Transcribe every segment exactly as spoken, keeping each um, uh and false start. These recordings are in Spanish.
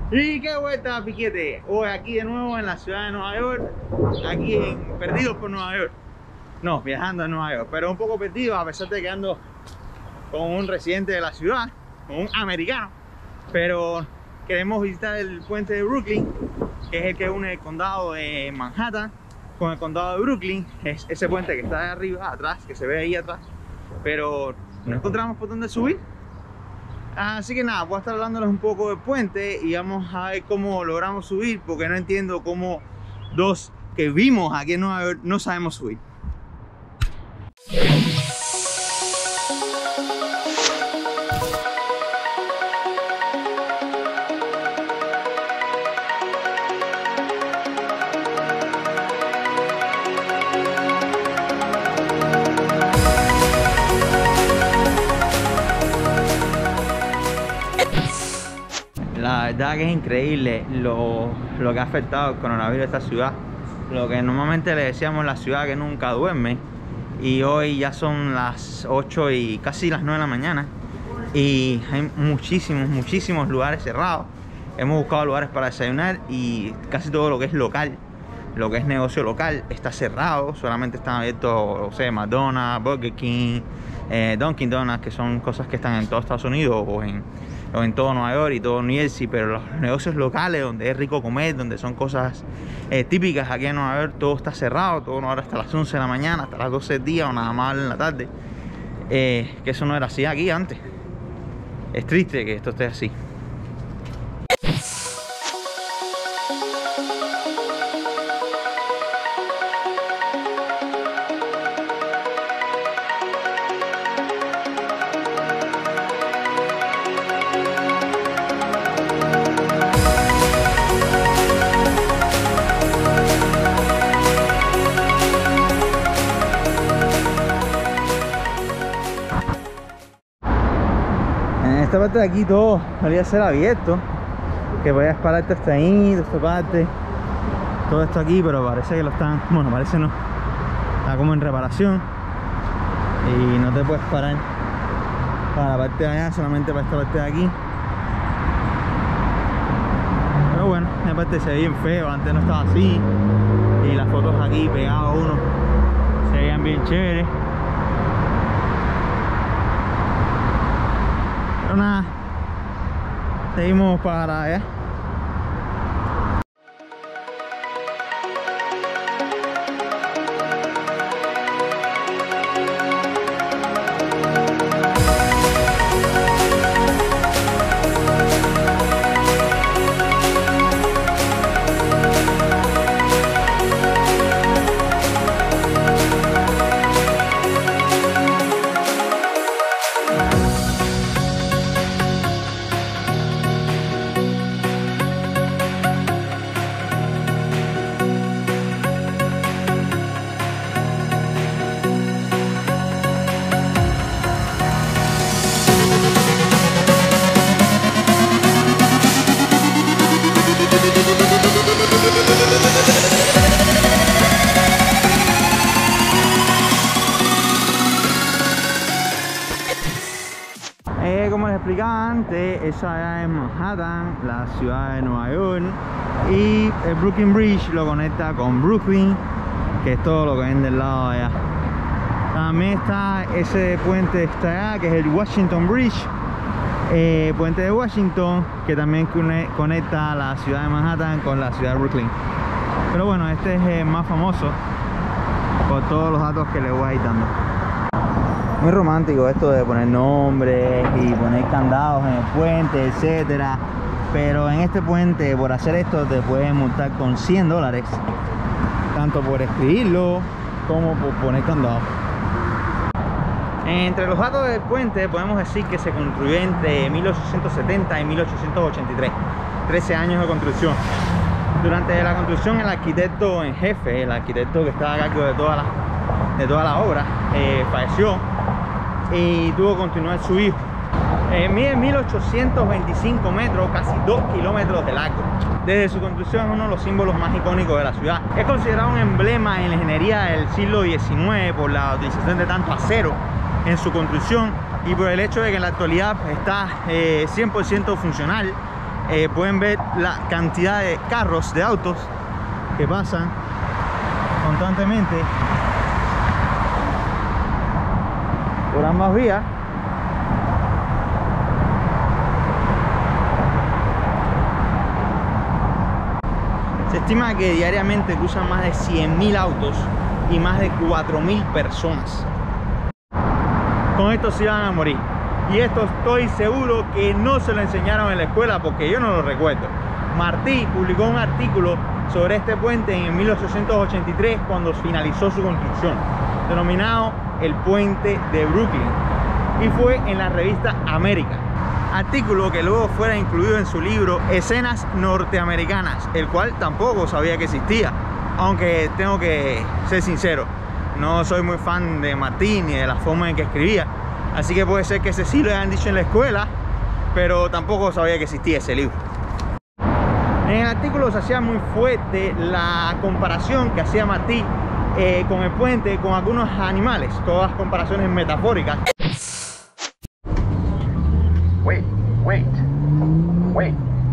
Y qué vuelta, piquete. Hoy aquí de nuevo en la ciudad de Nueva York, aquí en Perdidos por Nueva York. No, viajando a Nueva York, pero un poco perdido a pesar de que ando con un residente de la ciudad, con un americano. Pero queremos visitar el puente de Brooklyn, que es el que une el condado de Manhattan con el condado de Brooklyn. Es ese puente que está de arriba, atrás, que se ve ahí atrás, pero no encontramos por dónde subir. Así que nada, voy a estar hablándoles un poco del puente y vamos a ver cómo logramos subir, porque no entiendo cómo dos que vimos aquí en Nueva York no sabemos subir. La verdad que es increíble lo, lo que ha afectado el coronavirus a esta ciudad. Lo que normalmente le decíamos la ciudad que nunca duerme. Y hoy ya son las ocho y casi las nueve de la mañana. Y hay muchísimos, muchísimos lugares cerrados. Hemos buscado lugares para desayunar y casi todo lo que es local, lo que es negocio local, está cerrado. Solamente están abiertos, o sea, McDonald's, Burger King, eh, Dunkin' Donuts, que son cosas que están en todo Estados Unidos o en... o en todo Nueva York y todo New Jersey, pero los negocios locales donde es rico comer, donde son cosas eh, típicas aquí en Nueva York, todo está cerrado, todo ahora hasta las once de la mañana, hasta las doce del día o nada más en la tarde, eh, que eso no era así aquí antes. Es triste que esto esté así. Esta parte de aquí todo debería ser abierto, que vayas pararte hasta ahí, de esta parte, todo esto aquí, pero parece que lo están, bueno, parece no, está como en reparación y no te puedes parar para la parte de allá, solamente para esta parte de aquí. Pero bueno, esta parte se ve bien feo, antes no estaba así y las fotos aquí pegadas a uno se veían bien chéveres. Pero nada, seguimos para allá. Eh, como les explicaba antes, esa es Manhattan, la ciudad de Nueva York, y el Brooklyn Bridge lo conecta con Brooklyn, que es todo lo que ven del lado de allá. También está ese puente está allá, que es el Washington Bridge, eh, puente de Washington, que también conecta la ciudad de Manhattan con la ciudad de Brooklyn. Pero bueno, este es el más famoso por todos los datos que les voy a ir dando. Muy romántico esto de poner nombres y poner candados en el puente, etcétera. Pero en este puente, por hacer esto, te pueden multar con cien dólares, tanto por escribirlo como por poner candados. Entre los datos del puente podemos decir que se construyó entre mil ochocientos setenta y mil ochocientos ochenta y tres, trece años de construcción. Durante la construcción, el arquitecto en jefe, el arquitecto que estaba a cargo de toda la, de toda la obra, eh, falleció y tuvo que continuar su hijo. Eh, mide mil ochocientos veinticinco metros, casi dos kilómetros de largo. Desde su construcción es uno de los símbolos más icónicos de la ciudad. Es considerado un emblema en la ingeniería del siglo diecinueve por la utilización de tanto acero en su construcción y por el hecho de que en la actualidad está eh, cien por ciento funcional eh, pueden ver la cantidad de carros, de autos que pasan constantemente por ambas vías. Se estima que diariamente cruzan más de cien mil autos y más de cuatro mil personas. Con esto se van a morir. Y esto estoy seguro que no se lo enseñaron en la escuela porque yo no lo recuerdo. Martí publicó un artículo sobre este puente en mil ochocientos ochenta y tres cuando finalizó su construcción, denominado el Puente de Brooklyn, y fue en la revista América. Artículo que luego fuera incluido en su libro Escenas Norteamericanas, el cual tampoco sabía que existía, aunque tengo que ser sincero, no soy muy fan de Martí ni de la forma en que escribía, así que puede ser que ese sí lo hayan dicho en la escuela, pero tampoco sabía que existía ese libro. En el artículo se hacía muy fuerte la comparación que hacía Martí eh, con el puente, con algunos animales, todas comparaciones metafóricas. Wait, wait, wait.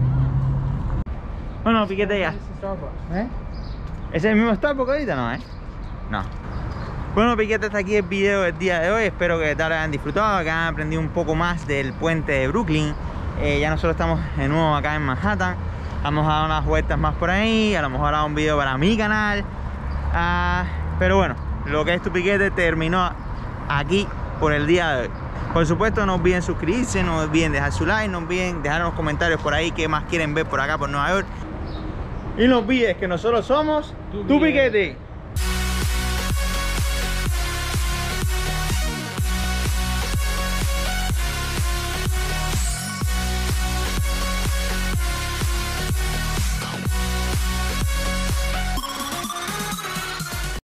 Bueno, Piquete, ya. ¿Eh? ¿Ese es el mismo Starbucks ahorita, no, eh? No. Bueno, Piquete, hasta aquí el video del día de hoy. Espero que tal hayan disfrutado, que hayan aprendido un poco más del puente de Brooklyn. Eh, ya nosotros estamos de nuevo acá en Manhattan. Vamos a dar unas vueltas más por ahí. A lo mejor hará un video para mi canal. Uh, pero bueno, lo que es Tu Piquete terminó aquí por el día de hoy. Por supuesto, no olviden suscribirse, no olviden dejar su like, no olviden dejar en los comentarios por ahí qué más quieren ver por acá por Nueva York. Y no olvides que nosotros somos Tu Piquete.